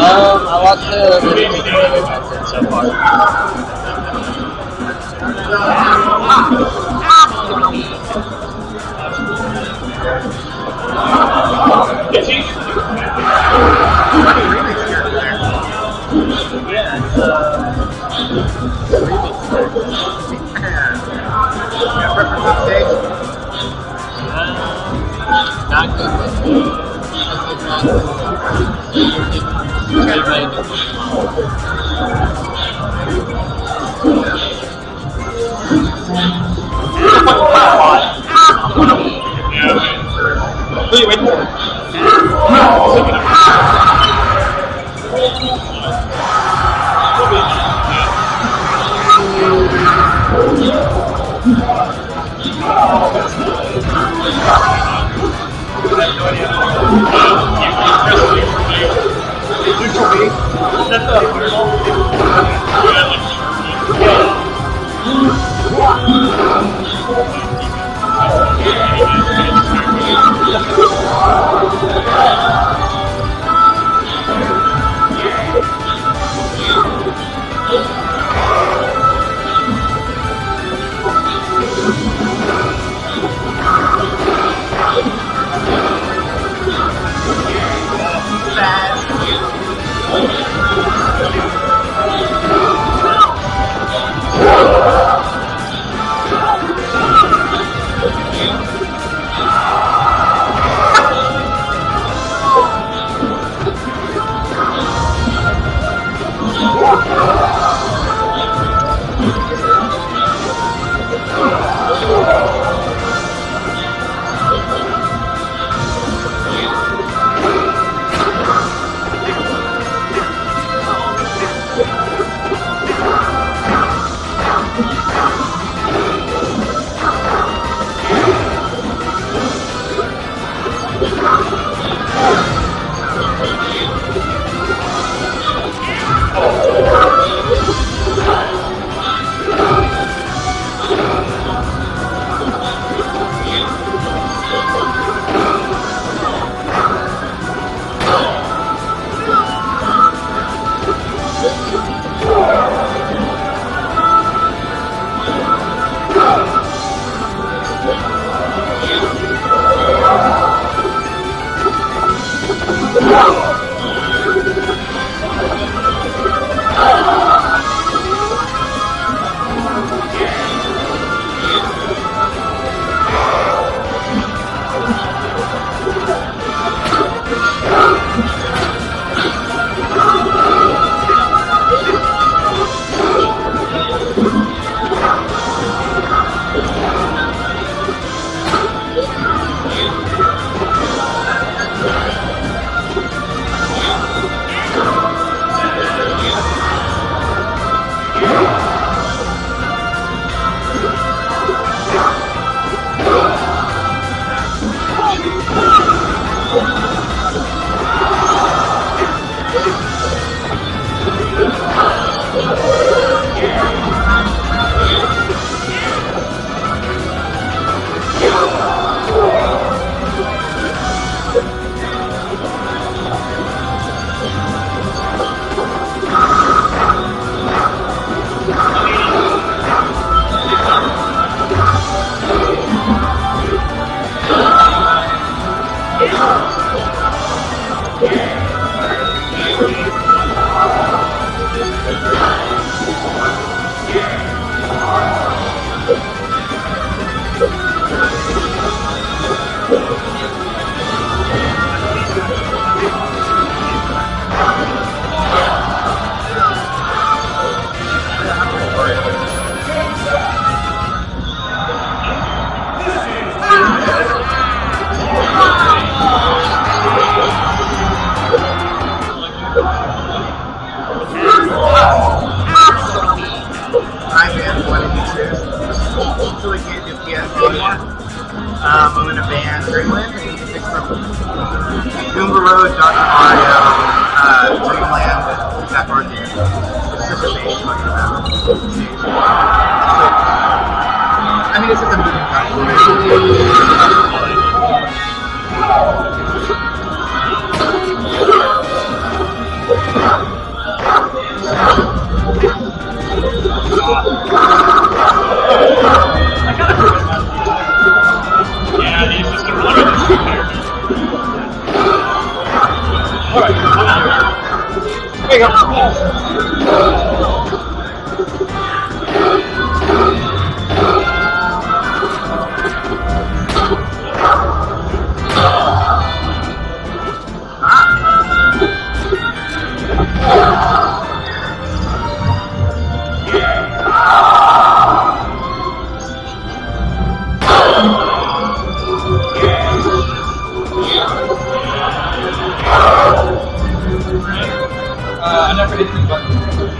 I watched the video so far. Not good. Who are you waiting for? I'm in a band, Dreamland, and you can pick from Goomba Road, Dr. Wario, Dreamland, that part there. It's just a band talking about. I mean, it's just a moving concept. Alright, come on. There you go. I never hit the button.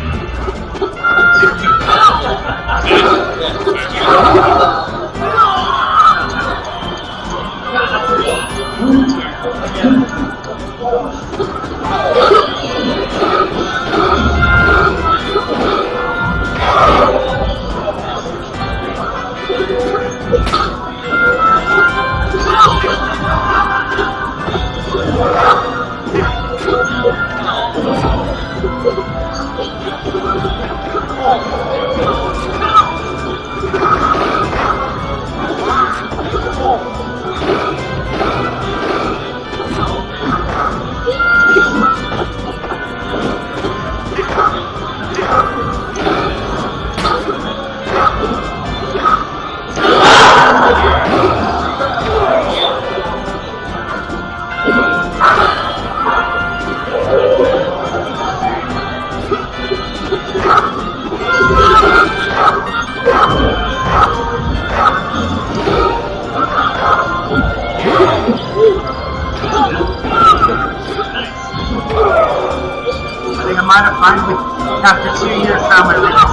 I might have finally, after 2 years, found my real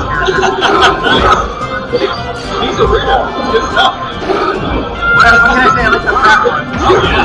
character. He's a real. Good stuff. What can I say? I like the fat one. Oh, yeah.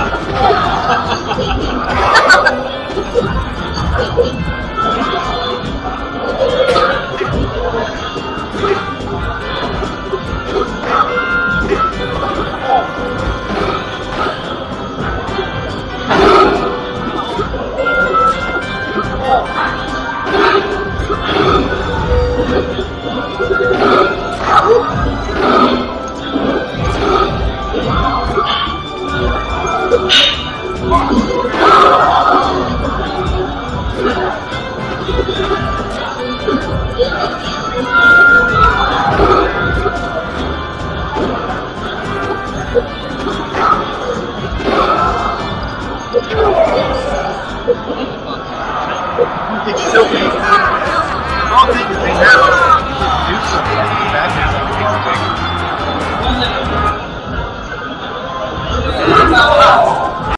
It's so big. All things they have.